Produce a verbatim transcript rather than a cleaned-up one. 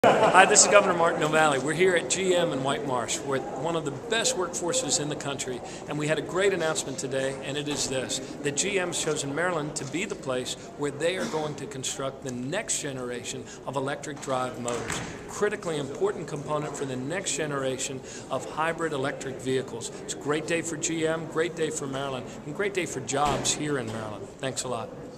Hi, this is Governor Martin O'Malley. We're here at G M in White Marsh. We're one of the best workforces in the country, and we had a great announcement today, and it is this, that G M's chosen Maryland to be the place where they are going to construct the next generation of electric drive motors. Critically important component for the next generation of hybrid electric vehicles. It's a great day for G M, great day for Maryland, and great day for jobs here in Maryland. Thanks a lot.